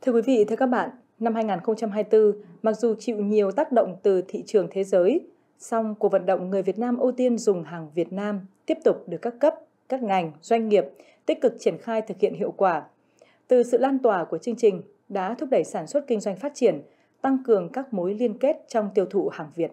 Thưa quý vị, thưa các bạn, năm 2024, mặc dù chịu nhiều tác động từ thị trường thế giới, song cuộc vận động người Việt Nam ưu tiên dùng hàng Việt Nam tiếp tục được các cấp, các ngành, doanh nghiệp tích cực triển khai thực hiện hiệu quả. Từ sự lan tỏa của chương trình đã thúc đẩy sản xuất kinh doanh phát triển, tăng cường các mối liên kết trong tiêu thụ hàng Việt.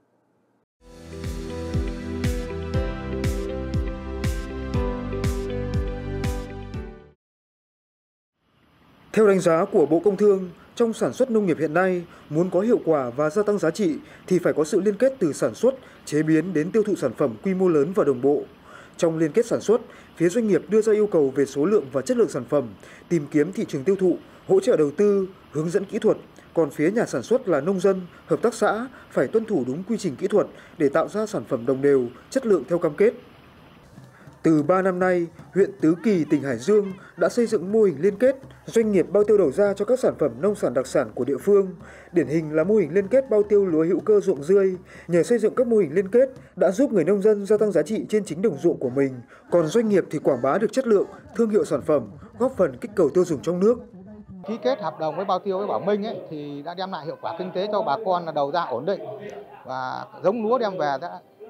Theo đánh giá của Bộ Công Thương, trong sản xuất nông nghiệp hiện nay, muốn có hiệu quả và gia tăng giá trị thì phải có sự liên kết từ sản xuất, chế biến đến tiêu thụ sản phẩm quy mô lớn và đồng bộ. Trong liên kết sản xuất, phía doanh nghiệp đưa ra yêu cầu về số lượng và chất lượng sản phẩm, tìm kiếm thị trường tiêu thụ, hỗ trợ đầu tư, hướng dẫn kỹ thuật. Còn phía nhà sản xuất là nông dân, hợp tác xã phải tuân thủ đúng quy trình kỹ thuật để tạo ra sản phẩm đồng đều, chất lượng theo cam kết. Từ 3 năm nay, huyện Tứ Kỳ, tỉnh Hải Dương đã xây dựng mô hình liên kết doanh nghiệp bao tiêu đầu ra cho các sản phẩm nông sản đặc sản của địa phương. Điển hình là mô hình liên kết bao tiêu lúa hữu cơ ruộng dươi. Nhờ xây dựng các mô hình liên kết đã giúp người nông dân gia tăng giá trị trên chính đồng ruộng của mình. Còn doanh nghiệp thì quảng bá được chất lượng, thương hiệu sản phẩm, góp phần kích cầu tiêu dùng trong nước. Ký kết hợp đồng với bao tiêu với Bảo Minh thì đã đem lại hiệu quả kinh tế cho bà con là đầu ra ổn định và giống lúa đem về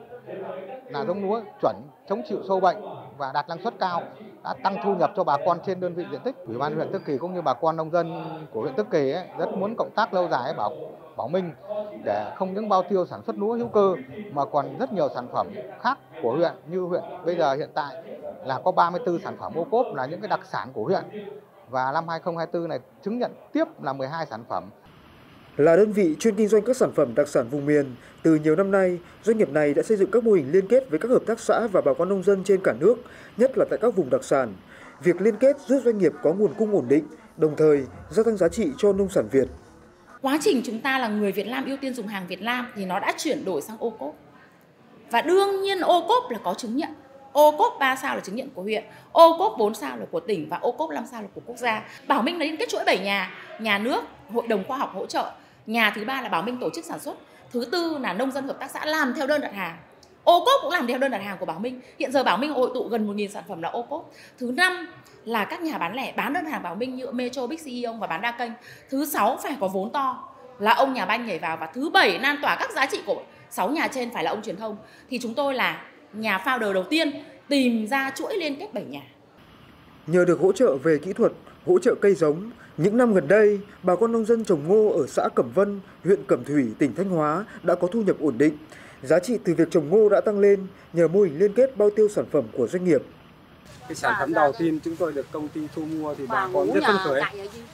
là giống lúa chuẩn, chống chịu sâu bệnh và đạt năng suất cao, đã tăng thu nhập cho bà con trên đơn vị diện tích. Ủy ban huyện Tứ Kỳ cũng như bà con nông dân của huyện Tứ Kỳ rất muốn cộng tác lâu dài với Bảo Minh để không những bao tiêu sản xuất lúa hữu cơ mà còn rất nhiều sản phẩm khác của huyện. Như huyện bây giờ hiện tại là có 34 sản phẩm ô cốp là những cái đặc sản của huyện, và năm 2024 này chứng nhận tiếp là 12 sản phẩm. Là đơn vị chuyên kinh doanh các sản phẩm đặc sản vùng miền, từ nhiều năm nay, doanh nghiệp này đã xây dựng các mô hình liên kết với các hợp tác xã và bà con nông dân trên cả nước, nhất là tại các vùng đặc sản. Việc liên kết giúp doanh nghiệp có nguồn cung ổn định, đồng thời gia tăng giá trị cho nông sản Việt. Quá trình chúng ta là người Việt Nam ưu tiên dùng hàng Việt Nam thì nó đã chuyển đổi sang ô cốp. Và đương nhiên ô cốp là có chứng nhận. Ô cốp 3 sao là chứng nhận của huyện, ô cốp 4 sao là của tỉnh và ô cốp 5 sao là của quốc gia. Bảo Minh là liên kết chuỗi 7 nhà nước, hội đồng khoa học hỗ trợ. Nhà thứ 3 là Bảo Minh tổ chức sản xuất. Thứ 4 là nông dân hợp tác xã làm theo đơn đặt hàng. Ô cốp cũng làm theo đơn đặt hàng của Bảo Minh. Hiện giờ Bảo Minh hội tụ gần 1.000 sản phẩm là ô cốp. Thứ 5 là các nhà bán lẻ bán đơn hàng Bảo Minh như Metro, Bixi, ông và bán đa kênh. Thứ 6 phải có vốn to là ông nhà banh nhảy vào. Và thứ 7 lan tỏa các giá trị của 6 nhà trên phải là ông truyền thông. Thì chúng tôi là nhà founder đầu tiên tìm ra chuỗi liên kết 7 nhà. Nhờ được hỗ trợ về kỹ thuật, hỗ trợ cây giống, những năm gần đây, bà con nông dân trồng ngô ở xã Cẩm Vân, huyện Cẩm Thủy, tỉnh Thanh Hóa đã có thu nhập ổn định. Giá trị từ việc trồng ngô đã tăng lên nhờ mô hình liên kết bao tiêu sản phẩm của doanh nghiệp. Cái sản phẩm đầu tiên chúng tôi được công ty thu mua thì bà con rất phấn khởi.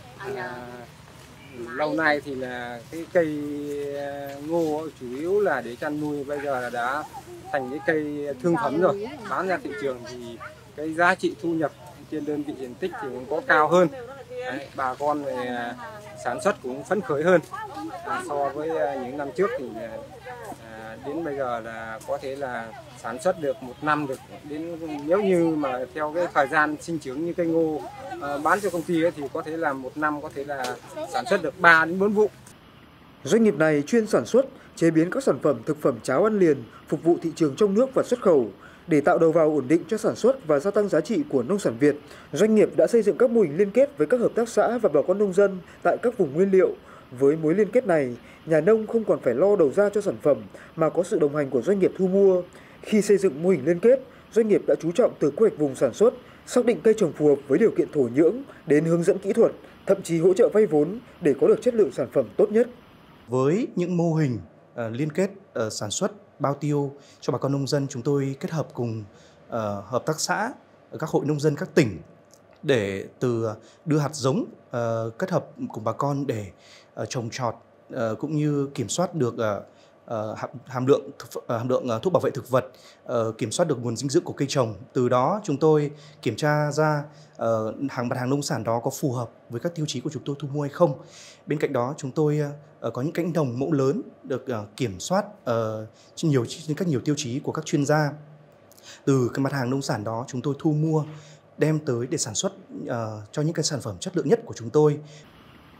Lâu nay thì là cái cây ngô chủ yếu là để chăn nuôi, bây giờ là đã thành cái cây thương phẩm rồi. Bán ra thị trường thì cái giá trị thu nhập trên đơn vị diện tích thì cũng có cao hơn. Đấy, bà con về sản xuất cũng phấn khởi hơn so với những năm trước thì đến bây giờ là có thể là sản xuất được một năm được đến, nếu như mà theo cái thời gian sinh trưởng như cây ngô bán cho công ty ấy, thì có thể là một năm có thể là sản xuất được 3 đến 4 vụ. Doanh nghiệp này chuyên sản xuất, chế biến các sản phẩm thực phẩm cháo ăn liền phục vụ thị trường trong nước và xuất khẩu. Để tạo đầu vào ổn định cho sản xuất và gia tăng giá trị của nông sản Việt, doanh nghiệp đã xây dựng các mô hình liên kết với các hợp tác xã và bà con nông dân tại các vùng nguyên liệu. Với mối liên kết này, nhà nông không còn phải lo đầu ra cho sản phẩm mà có sự đồng hành của doanh nghiệp thu mua. Khi xây dựng mô hình liên kết, doanh nghiệp đã chú trọng từ quy hoạch vùng sản xuất, xác định cây trồng phù hợp với điều kiện thổ nhưỡng đến hướng dẫn kỹ thuật, thậm chí hỗ trợ vay vốn để có được chất lượng sản phẩm tốt nhất. Với những mô hình liên kết sản xuất bao tiêu cho bà con nông dân, chúng tôi kết hợp cùng hợp tác xã, các hội nông dân các tỉnh để từ đưa hạt giống kết hợp cùng bà con để trồng trọt cũng như kiểm soát được hàm lượng thuốc bảo vệ thực vật, kiểm soát được nguồn dinh dưỡng của cây trồng. Từ đó chúng tôi kiểm tra ra mặt hàng nông sản đó có phù hợp với các tiêu chí của chúng tôi thu mua hay không. Bên cạnh đó chúng tôi có những cánh đồng mẫu lớn được kiểm soát trên các nhiều tiêu chí của các chuyên gia. Từ cái mặt hàng nông sản đó chúng tôi thu mua đem tới để sản xuất cho những cái sản phẩm chất lượng nhất của chúng tôi.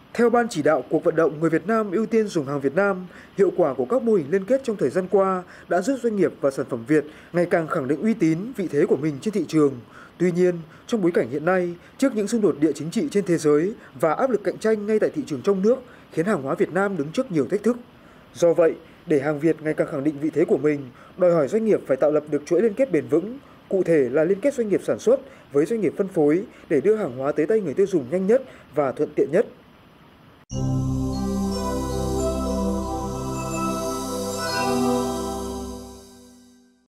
Theo Ban chỉ đạo cuộc vận động người Việt Nam ưu tiên dùng hàng Việt Nam, hiệu quả của các mô hình liên kết trong thời gian qua đã giúp doanh nghiệp và sản phẩm Việt ngày càng khẳng định uy tín, vị thế của mình trên thị trường. Tuy nhiên, trong bối cảnh hiện nay, trước những xung đột địa chính trị trên thế giới và áp lực cạnh tranh ngay tại thị trường trong nước, khiến hàng hóa Việt Nam đứng trước nhiều thách thức. Do vậy, để hàng Việt ngày càng khẳng định vị thế của mình, đòi hỏi doanh nghiệp phải tạo lập được chuỗi liên kết bền vững, cụ thể là liên kết doanh nghiệp sản xuất với doanh nghiệp phân phối để đưa hàng hóa tới tay người tiêu dùng nhanh nhất và thuận tiện nhất.